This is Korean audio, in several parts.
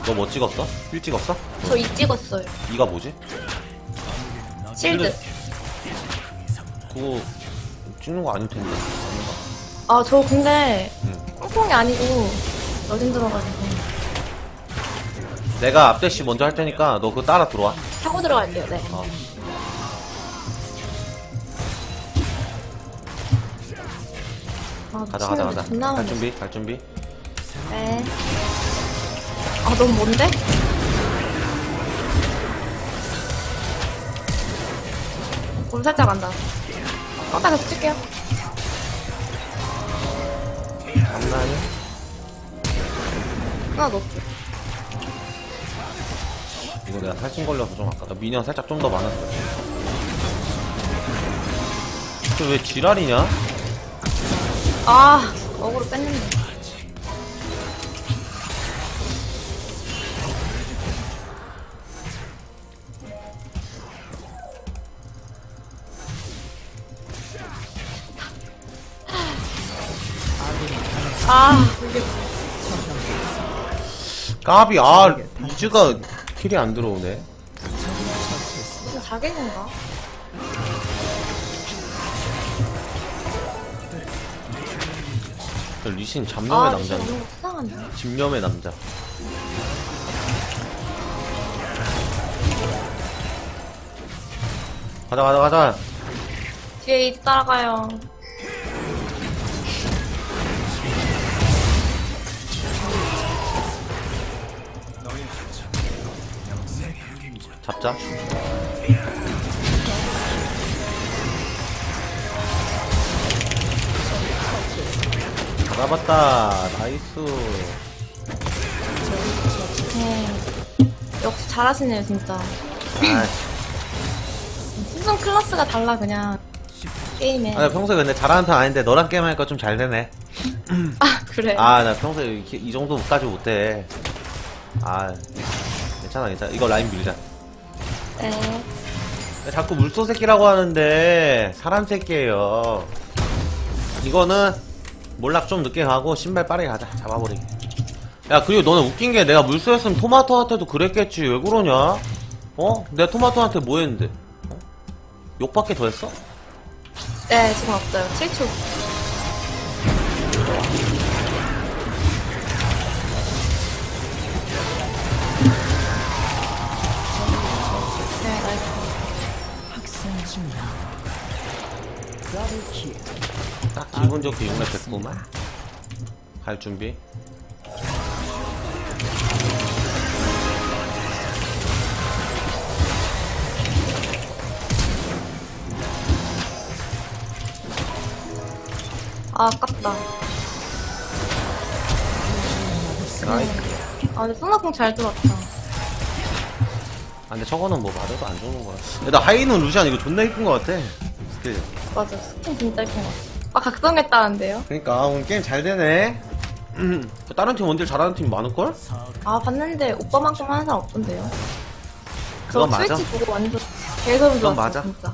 너 뭐 찍었어? 1 찍었어? 저 2 찍었어요. 2가 뭐지? 실드. 그거 찍는 거 아닐 텐데. 아닌가? 아, 저 근데 응. 꽁꽁이 아니고 여진 들어가지고 내가 앞대시 먼저 할 테니까 너 그거 따라 들어와. 타고 들어갈게요. 네. 어. 아, 가자. 존나 갈 많네. 준비, 갈 준비. 네. 아, 너무 뭔데? 물 살짝 간다. 껐다 계속 칠게요. 장난이야? 하나 높게. 이거 내가 살찐 걸려서 좀 아까 미니언 살짝 좀 더 많았어. 왜 지랄이냐? 아, 어그로 뺐는데. 아, 이게 까비, 이즈가 킬이 안 들어오네. 무슨 자객인가? 리신 잡념의 리신 남자인데. 너무 수상한데. 집념의 남자. 가자. 뒤에 이제 따라가요. 잡자. 잡았다. 나이스. 네. 역시 잘하시네요, 진짜. 아, 수준 클래스가 달라, 그냥. 게임에. 나 평소에 근데 잘하는 편 아닌데 너랑 게임하니까 좀 잘 되네. 아, 그래. 나 평소에 이 정도까지 못해. 괜찮아. 이거 라인 밀자. 네. 자꾸 물소 새끼라고 하는데 사람 새끼예요. 이거는 몰락 좀 늦게 가고 신발 빠르게 가자. 잡아버리게. 야, 그리고 너는 웃긴 게 내가 물소였으면 토마토한테도 그랬겠지. 왜 그러냐? 내가 토마토한테 뭐 했는데? 욕밖에 더 했어? 네, 지금 없어요. 7초. 네, 나이스. 딱 기분 좋게 용납 됐구만. 갈 준비. 아, 아깝다. 나이스. 근데 소나콩 잘 들었다. 근데 저거는 뭐 맞아도 안 좋은 거야. 야, 나 하이는 루시안 이거 존나 이쁜 거 같아. 스킬. 맞아, 스킨 진짜 예쁜 것 같아. 각성했다는데요? 그니까, 오늘 게임 잘 되네. 다른 팀 원딜 잘하는 팀 많을걸? 봤는데 오빠만큼 하는 사람 없던데요? 그건 저 맞아. 스위치 보고 완전 개소름 그건 돋았어, 맞아. 진짜.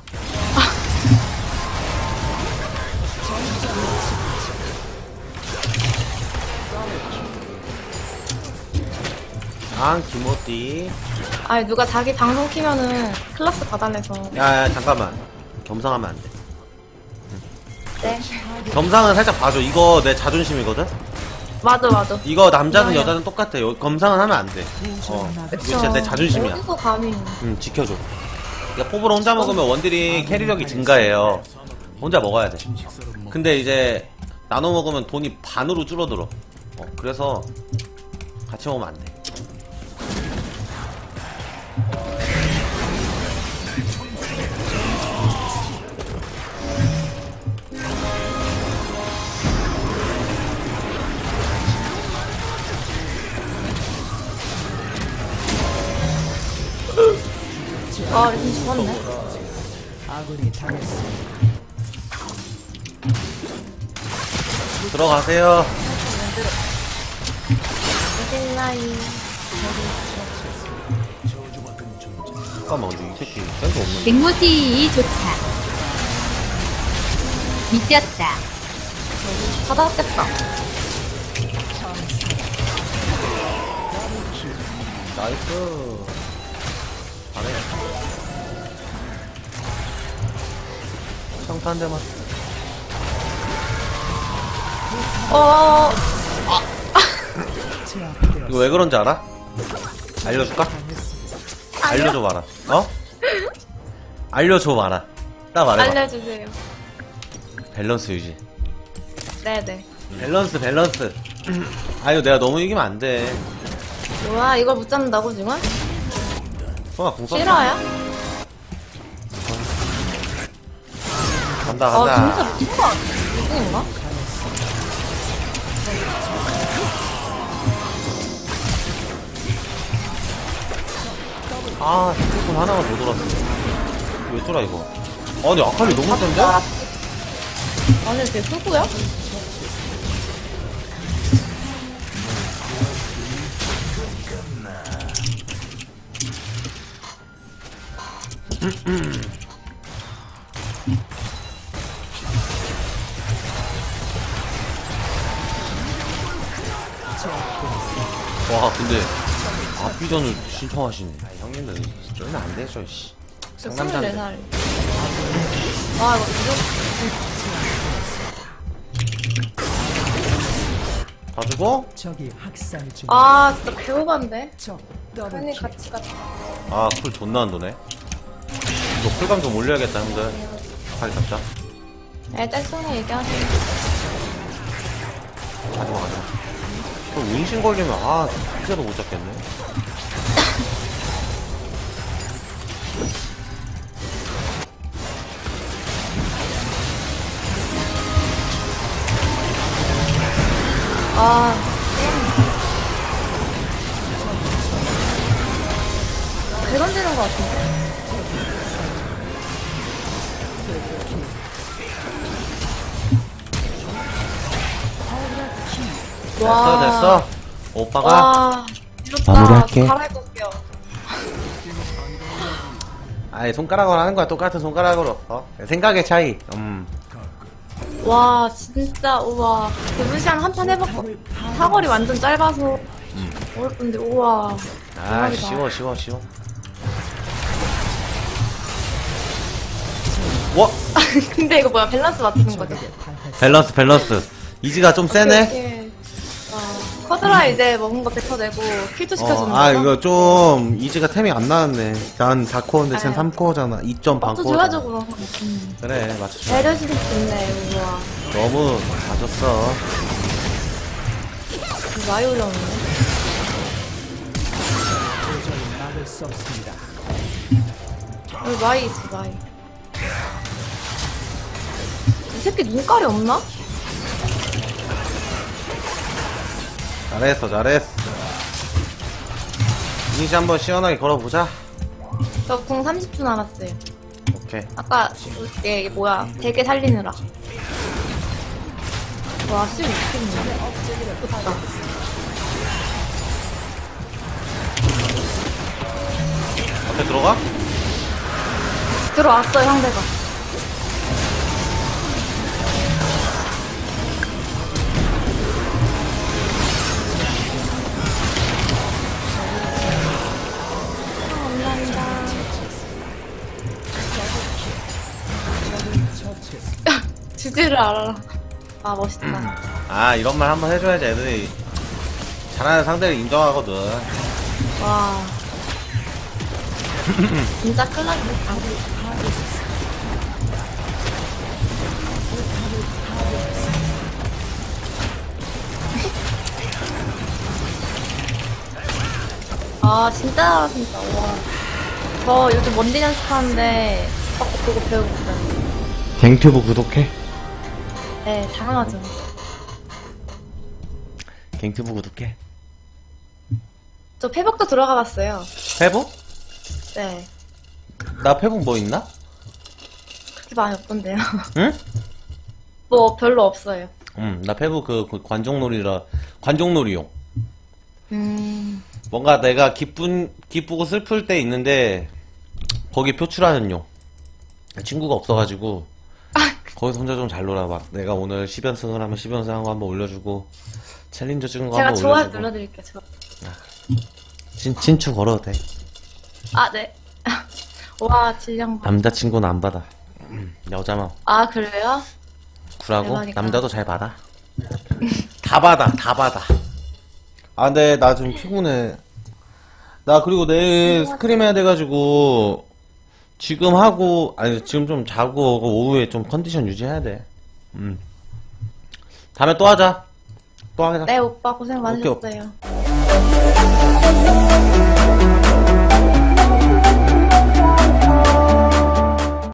김호띠. 누가 자기 방송 키면은 클래스 봐달래서. 야, 잠깐만. 겸상하면 안 돼. 네. 겸상은 살짝 봐줘. 이거 내 자존심이거든? 맞아. 이거 남자는 맞아요. 여자는 똑같아. 겸상은 하면 안 돼. 이거 진짜 내 자존심이야. 어디서 감히. 지켜줘. 야, 포브로 혼자 먹으면 원딜이 캐리력이 증가해요. 혼자 먹어야 돼. 근데 이제 나눠 먹으면 돈이 반으로 줄어들어. 그래서 같이 먹으면 안 돼. 리신 죽었네. 들어가세요. 리신 라인. 잠깐만, 근데 이 새끼 센스 없는데. 백모티 좋다. 미쳤다. 받았겠다. 나이스. 잘해. 평타 한 대만. 이거 왜 그런지 알아? 알려줄까? 알려줘 봐라. 어? 알려줘 봐라. 딱 말해봐. 알려주세요. 밸런스 유지. 네네. 밸런스. 아유, 내가 너무 이기면 안 돼. 뭐야, 이걸 못 잡는다고, 지금? 소나 궁 썼어. 싫어요? 간다. 아, 진짜 미친 거 아니야? 누구인가? 아, 스티콘 하나만 더 돌았어. 왜 쫄아, 이거? 아니, 아칼리 너무 센데? 아니, 걔 누구야? 와, 근데, 앞비전을 신청하시네. 아, 형님들, 쫄면 안 되죠, 씨. 저 상남자인데. 24살. 와, 이거 무조건. 봐주고, 저기 학살 중. 아, 진짜 배우반데? 적 더블 괜히 킬. 같이 갔다. 아, 쿨 존나 안 도네. 이거 쿨감 좀 올려야겠다, 형들. 빨리 잡자. 네, 짤송이 얘기하세요. 가지마. 또 운신 걸리면, 아, 진짜로 못 잡겠네. 아, 배 던지는 거 같은데? 됐어. 오빠가, 와, 이렇다. 마무리할게. 갈아입을게요. 아이, 손가락으로 하는 거야. 똑같은 손가락으로. 생각의 차이. 와, 진짜, 우와. 데브시안 한판 해봤고, 사거리 완전 짧아서. 어렵던데, 우와. 아, 대박이다. 쉬워. 와! 근데 이거 뭐야, 밸런스 맞추는 거죠? 밸런스. 이지가 좀 세네? 오케이. 커드라 이제 먹은 거 뱉어내고, 킬도 시켜주는 거죠? 아, 이거 좀, 이지가 템이 안 나왔네. 난 4코어인데 쟨 아유. 3코어잖아. 2점 반 맞춰줘야죠, 코어잖아. 그럼. 그래, 맞춰줘. 배려심 있네, 우와. 너무 맞았어. 많이 올라오네. 도저히 막을 수 없습니다. 여기 마이 있어, 마이. 이 새끼 눈깔이 없나? 잘했어. 이지 한번 시원하게 걸어보자. 저 궁 30초 남았어요. 오케이. 아까, 이게 뭐야, 되게 살리느라. 와, 16킬이네. 좋다. 앞에 들어가? 들어왔어요, 상대가. 주지를 알아. 아, 멋있다. 아, 이런 말 한번 해줘야지 애들이 잘하는 상대를 인정하거든. 와. 진짜 큰일 났다. 아, 진짜, 와. 저 요즘 원딜 연습하는데, 자꾸 보고 배우고 있어요. 갱튜브 구독해? 네, 당연하죠. 갱튜브 구독해? 저 페북도 들어가 봤어요. 페북? 네. 나 페북 뭐 있나? 그렇게 많이 없던데요. 응? 뭐, 별로 없어요. 나 페북 그 관종놀이용. 음, 뭔가 내가 기쁘고 슬플 때 있는데, 거기 표출하는 용. 친구가 없어가지고, 거기서 혼자 좀 잘 놀아. 막, 내가 오늘 10연승을 하면 10연승 한 거 한번 올려주고, 챌린저 찍은 거 제가 한번 좋아요 올려주고. 눌러드릴게요. 진추 걸어도 돼. 아, 네. 와, 질량. 남자친구는 안 받아. 여자만 아, 그래요? 구라고? 대박이다. 남자도 잘 받아. 다 받아, 다 받아. 아, 근데 나 좀 피곤해. 나 그리고 내일 스크림 해야 돼가지고 지금 하고 아니 지금 좀 자고 오후에 좀 컨디션 유지해야 돼. 다음에 또 하자. 또 하자. 네, 오빠 고생 오케이, 많으셨어요.